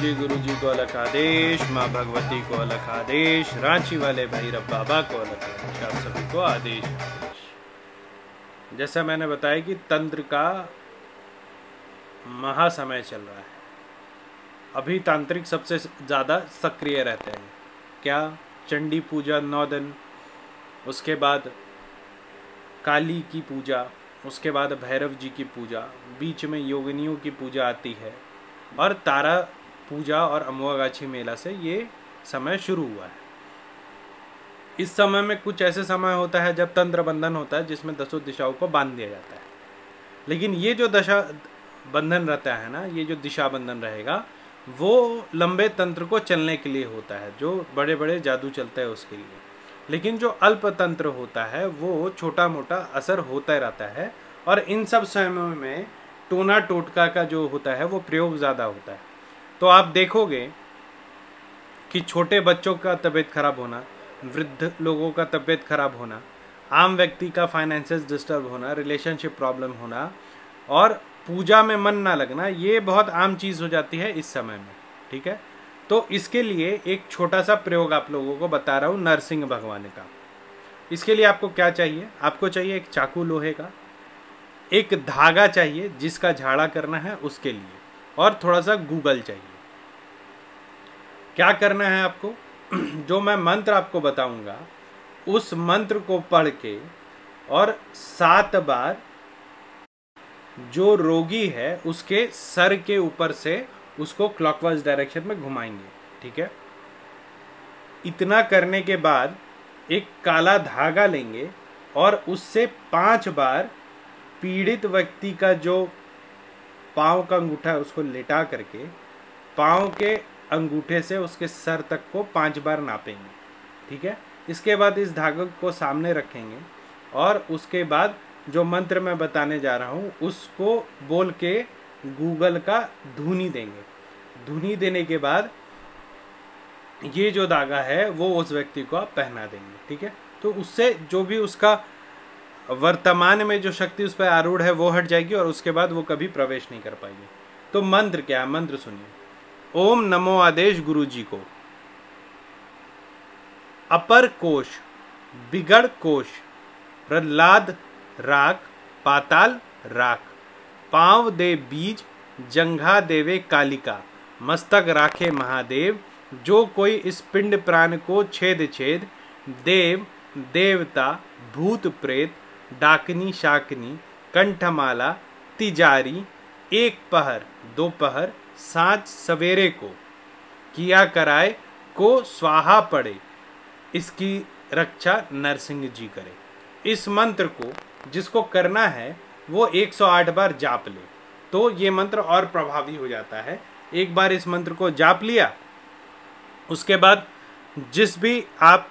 गुरु जी को अलग आदेश, माँ भगवती को अलग आदेश, रांची वाले भैरव बाबा को अलग आदेश, आप सभी को आदेश। जैसा मैंने बताया कि तंत्र का महासमय चल रहा है। अभी तांत्रिक सबसे ज़्यादा सक्रिय रहते हैं। क्या? चंडी पूजा 9 दिन, उसके बाद काली की पूजा, उसके बाद भैरव जी की पूजा, बीच में योगिनियों की पूजा आती है और तारा पूजा और अमुआगाछी मेला से ये समय शुरू हुआ है। इस समय में कुछ ऐसे समय होता है जब तंत्र बंधन होता है, जिसमें 10 दिशाओं को बांध दिया जाता है। लेकिन ये जो दशा बंधन रहता है ना, ये जो दिशा बंधन रहेगा, वो लंबे तंत्र को चलने के लिए होता है, जो बड़े बड़े जादू चलते हैं उसके लिए। लेकिन जो अल्प तंत्र होता है वो छोटा मोटा असर होता रहता है, और इन सब समयों में टोना टोटका का जो होता है वो प्रयोग ज़्यादा होता है। तो आप देखोगे कि छोटे बच्चों का तबीयत खराब होना, वृद्ध लोगों का तबीयत खराब होना, आम व्यक्ति का फाइनेंसेस डिस्टर्ब होना, रिलेशनशिप प्रॉब्लम होना और पूजा में मन ना लगना, ये बहुत आम चीज़ हो जाती है इस समय में। ठीक है, तो इसके लिए एक छोटा सा प्रयोग आप लोगों को बता रहा हूँ, नरसिंह भगवान का। इसके लिए आपको क्या चाहिए? आपको चाहिए एक चाकू लोहे का, एक धागा चाहिए जिसका झाड़ा करना है उसके लिए, और थोड़ा सा गूगल चाहिए। क्या करना है आपको? जो मैं मंत्र आपको बताऊंगा उस मंत्र को पढ़ के और 7 बार जो रोगी है उसके सर के ऊपर से उसको क्लॉकवाइज डायरेक्शन में घुमाएंगे। ठीक है, इतना करने के बाद एक काला धागा लेंगे और उससे 5 बार पीड़ित व्यक्ति का जो पाँव का अंगूठा है उसको लेटा करके पाँव के अंगूठे से उसके सर तक को 5 बार नापेंगे। ठीक है, इसके बाद इस धागे को सामने रखेंगे और उसके बाद जो मंत्र मैं बताने जा रहा हूँ उसको बोल के गूगल का धुनी देंगे। धुनी देने के बाद ये जो धागा है वो उस व्यक्ति को आप पहना देंगे। ठीक है, तो उससे जो भी उसका वर्तमान में जो शक्ति उस पर आरूढ़ है वो हट जाएगी और उसके बाद वो कभी प्रवेश नहीं कर पाएगी। तो मंत्र क्या है? मंत्र सुनिए। ओम नमो आदेश गुरु जी को। अपर कोश बिगड़ कोश, प्रहलाद राख पाताल राख, पांव दे बीज जंघा देवे कालिका, मस्तक राखे महादेव, जो कोई इस पिंड प्राण को छेद छेद, देव देवता भूत प्रेत डाकनी शाकनी कंठमाला तिजारी, एक पहर 2 पहर सांझ सवेरे को किया कराए को स्वाहा पड़े, इसकी रक्षा नरसिंह जी करे। इस मंत्र को जिसको करना है वो 108 बार जाप ले, तो ये मंत्र और प्रभावी हो जाता है। एक बार इस मंत्र को जाप लिया, उसके बाद जिस भी आप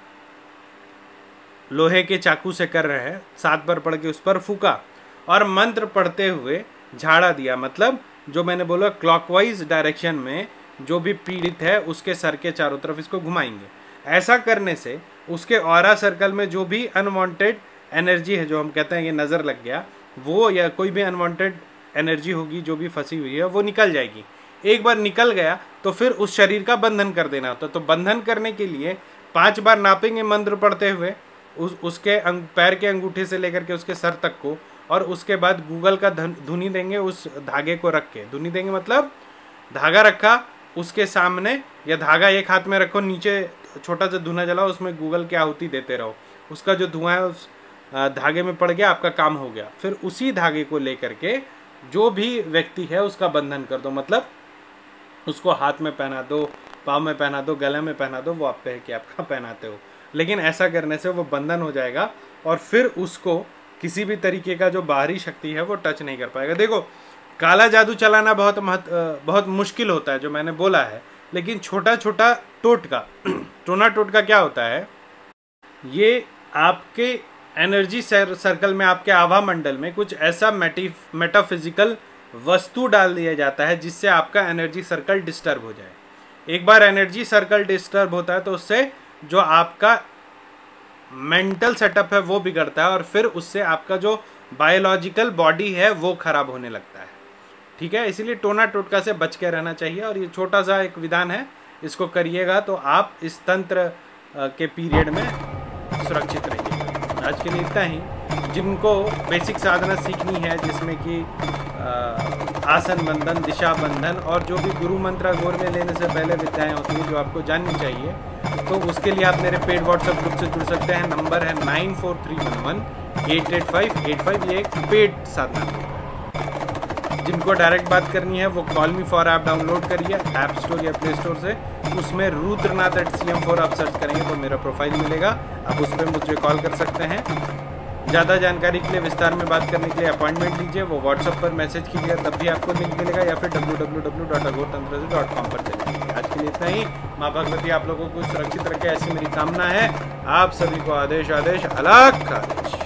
लोहे के चाकू से कर रहे हैं 7 बार पढ़ के उस पर फूका और मंत्र पढ़ते हुए झाड़ा दिया। मतलब जो मैंने बोला क्लॉकवाइज डायरेक्शन में जो भी पीड़ित है उसके सर के चारों तरफ इसको घुमाएंगे। ऐसा करने से उसके ऑरा सर्कल में जो भी अनवांटेड एनर्जी है, जो हम कहते हैं कि नज़र लग गया, वो या कोई भी अनवांटेड एनर्जी होगी जो भी फंसी हुई है वो निकल जाएगी। एक बार निकल गया तो फिर उस शरीर का बंधन कर देना होता है। तो बंधन करने के लिए 5 बार नापेंगे मंत्र पढ़ते हुए उसके पैर के अंगूठे से लेकर के उसके सर तक को, और उसके बाद गूगल का धुनी देंगे उस धागे को रख के। धुनी देंगे मतलब धागा रखा उसके सामने, या धागा एक हाथ में रखो, नीचे छोटा सा धुआं जलाओ, उसमें गूगल की आहुति देते रहो। उसका जो धुआं है उस धागे में पड़ गया, आपका काम हो गया। फिर उसी धागे को लेकर के जो भी व्यक्ति है उसका बंधन कर दो। मतलब उसको हाथ में पहना दो, पाँव में पहना दो, गले में पहना दो, वो आप पे है कि आपका पहनाते हो। लेकिन ऐसा करने से वो बंधन हो जाएगा और फिर उसको किसी भी तरीके का जो बाहरी शक्ति है वो टच नहीं कर पाएगा। देखो, काला जादू चलाना बहुत मुश्किल होता है जो मैंने बोला है, लेकिन छोटा छोटा टोटका टोना टोटका क्या होता है, ये आपके एनर्जी सर्कल में, आपके आभा मंडल में कुछ ऐसा मेटाफिजिकल वस्तु डाल दिया जाता है जिससे आपका एनर्जी सर्कल डिस्टर्ब हो जाए। एक बार एनर्जी सर्कल डिस्टर्ब होता है तो उससे जो आपका मेंटल सेटअप है वो बिगड़ता है और फिर उससे आपका जो बायोलॉजिकल बॉडी है वो खराब होने लगता है। ठीक है, इसीलिए टोना टोटका से बच के रहना चाहिए। और ये छोटा सा एक विधान है, इसको करिएगा तो आप इस तंत्र के पीरियड में सुरक्षित रहिएगा। आज के लिए इतना ही। जिनको बेसिक साधना सीखनी है, जिसमें कि आसन बंधन, दिशा बंधन और जो भी गुरु मंत्र अघोर में लेने से पहले विद्याएं होती हैं जो आपको जाननी चाहिए, तो उसके लिए आप मेरे पेड व्हाट्सएप ग्रुप से जुड़ सकते हैं। नंबर है 9431188585। ये एक पेड साधना है। जिनको डायरेक्ट बात करनी है वो call me for app download करिए ऐप स्टोर या प्ले स्टोर से। उसमें rudranath@cm4 आप सर्च करेंगे तो मेरा प्रोफाइल मिलेगा, आप उस पर मुझे कॉल कर सकते हैं। ज़्यादा जानकारी के लिए, विस्तार में बात करने के लिए अपॉइंटमेंट लीजिए, वो व्हाट्सएप पर मैसेज कीजिएगा, तब भी आपको लिंक मिलेगा, या फिर www.aghortantra.com पर चले जाइए। आज के लिए इतना ही। माँ भगवती आप लोगों को सुरक्षित रखे, ऐसी मेरी कामना है। आप सभी को आदेश आदेश, अलग आदेश।